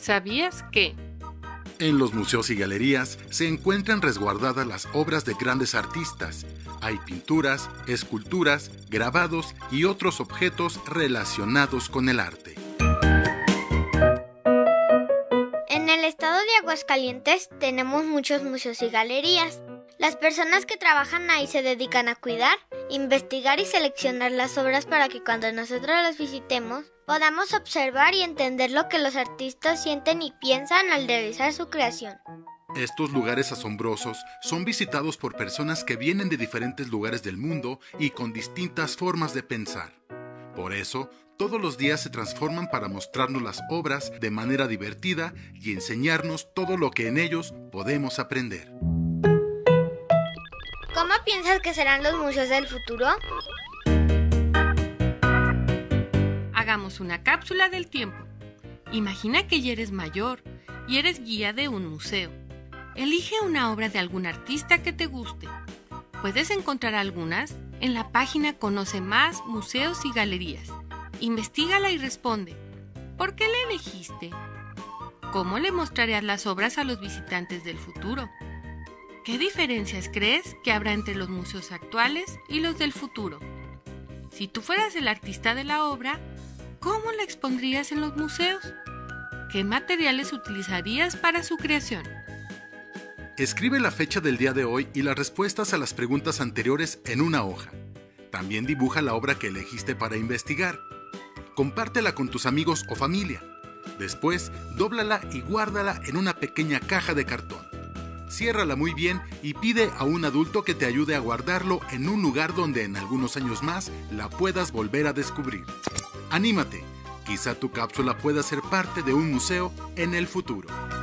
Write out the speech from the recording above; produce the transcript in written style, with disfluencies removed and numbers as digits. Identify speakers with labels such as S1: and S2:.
S1: ¿Sabías que?
S2: En los museos y galerías se encuentran resguardadas las obras de grandes artistas. Hay pinturas, esculturas, grabados y otros objetos relacionados con el arte.
S3: En el estado de Aguascalientes tenemos muchos museos y galerías. Las personas que trabajan ahí se dedican a cuidar, investigar y seleccionar las obras para que cuando nosotros las visitemos podamos observar y entender lo que los artistas sienten y piensan al realizar su creación.
S2: Estos lugares asombrosos son visitados por personas que vienen de diferentes lugares del mundo y con distintas formas de pensar. Por eso, todos los días se transforman para mostrarnos las obras de manera divertida y enseñarnos todo lo que en ellos podemos aprender.
S3: ¿Cómo piensas que serán los museos del futuro?
S1: Hagamos una cápsula del tiempo. Imagina que ya eres mayor y eres guía de un museo. Elige una obra de algún artista que te guste. Puedes encontrar algunas en la página Conoce Más Museos y Galerías. Investígala y responde. ¿Por qué la elegiste? ¿Cómo le mostrarías las obras a los visitantes del futuro? ¿Qué diferencias crees que habrá entre los museos actuales y los del futuro? Si tú fueras el artista de la obra, ¿cómo la expondrías en los museos? ¿Qué materiales utilizarías para su creación?
S2: Escribe la fecha del día de hoy y las respuestas a las preguntas anteriores en una hoja. También dibuja la obra que elegiste para investigar. Compártela con tus amigos o familia. Después, dóblala y guárdala en una pequeña caja de cartón. Ciérrala muy bien y pide a un adulto que te ayude a guardarlo en un lugar donde en algunos años más la puedas volver a descubrir. ¡Anímate! Quizá tu cápsula pueda ser parte de un museo en el futuro.